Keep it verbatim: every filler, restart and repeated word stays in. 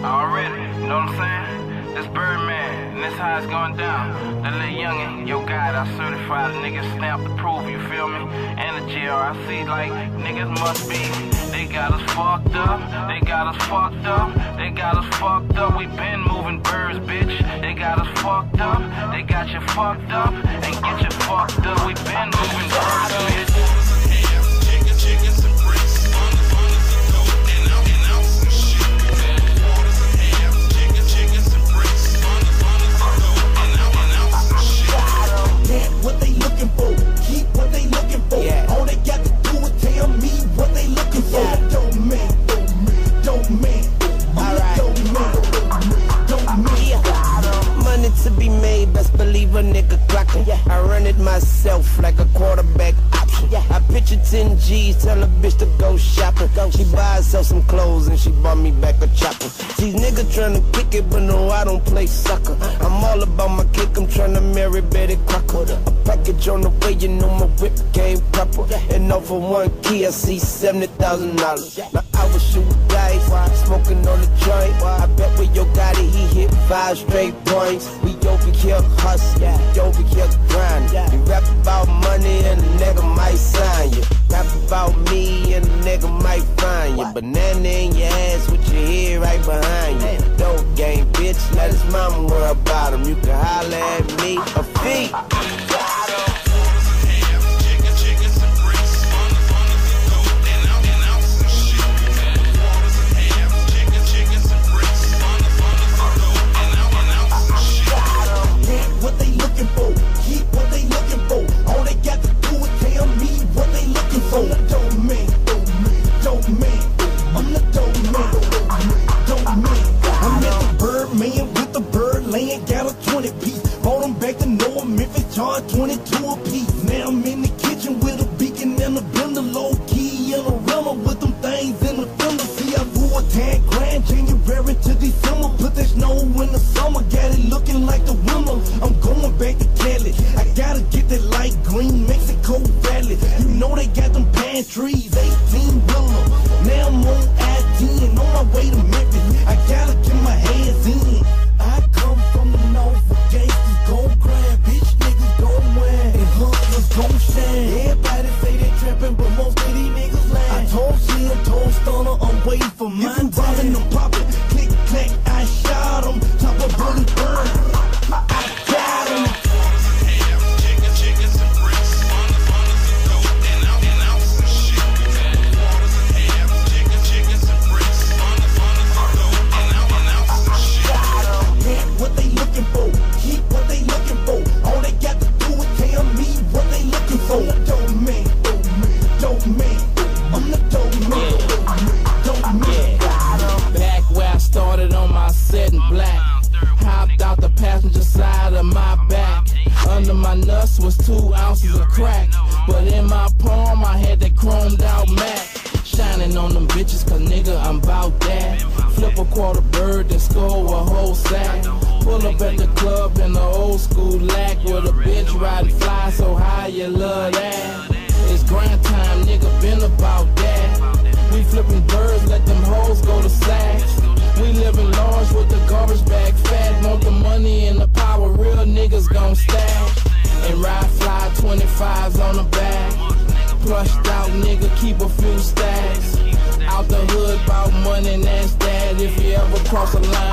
Already, you know what I'm saying? This Birdman, and this how it's going down. That little youngin', yo God, I certified a nigga stamp to prove, you feel me? And the J R, I see like niggas must be. They got us fucked up, they got us fucked up, they got us fucked up. We been moving birds, bitch. They got us fucked up, they got you fucked up, and get you fucked up. We been moving birds, bitch. What they looking for, keep what they looking for. Yeah. All they got to do is tell me what they looking for. Yeah. Don't man, don't man, don't man. Alright. Don't man, don't man. Yeah. Money to be made, best believe a nigga clocking. Yeah. I run it myself like a quarterback option. Yeah. I picture ten G's, tell a bitch to go shopping. Go she buy herself some clothes and she bought me back a chopper. These niggas tryna kick it, but no, I don't play soccer. I'm all about my kick, I'm tryna marry Betty Crocker. A package on the way, you know my whip game proper. And over one key, I see seventy thousand dollars. Now I was shooting dice, smoking on the joint. I bet with your Gotti, he hit five straight points. We over here hustling, we over here grinding. We rap about money and a nigga might sign you. Rap about me and a nigga might find you. Banana in your ass with your head right behind you. Dope game, bitch, let his mama worry about him. You can holler at me, a fee. What they looking for, keep what they looking for. All they got to do is tell me what they looking for. Dope man, dope man, dope man. I'm the dope man, dope man. I'm at the Birdman with the Birdland, got a twenty piece. Bought them back to North Memphis, charged twenty-two a piece. Now I'm in the kitchen with a beacon and a blender, low key and a rental with them things in the fender. See, I blew a ten grand January to December, put that snow in the summer, got it looking like the winter. I'm going back to Cali, I gotta get that light green Mexico Valley. You know they got them pantries, eighteen wheeler. Now I'm on I ten, on my way to Memphis. I gotta get my hands in. I come from the north, where gangsters gon' grind, bitch niggas gon' win, and hustlers gon' shine. Everybody say they trappin', but most of these niggas lying. I told she and told Stunner I'm waiting for mine. If I'm robbing, I'm poppin', click clack, I shot 'em, top of bullet burn. I got 'em. What they looking for, keep what they looking for. All they got to do is tell me what they looking for. Dope man, dope man, dope man. I'm the dope man, dope man, dope man. Back where I started on my set in black, hopped out the passenger side of my back. Under my nuts was two ounces of crack, but in my palm I had that chromed out Mac. Shining on them bitches, cause nigga, I'm bout that. Flip a quarter bird, then score a whole sack. Pull up at the club in the old school lack, with a bitch riding fly so high you love that. It's grind time, nigga, been about that. We flipping birds, let them hoes go to sacks. We living large with the garbage bag fat. Want the money and the power, real niggas gon' stack. And ride fly twenty-fives on the back. Plushed out nigga, keep a few stacks. Out the hood, bout money, and that's that. If you ever cross a line,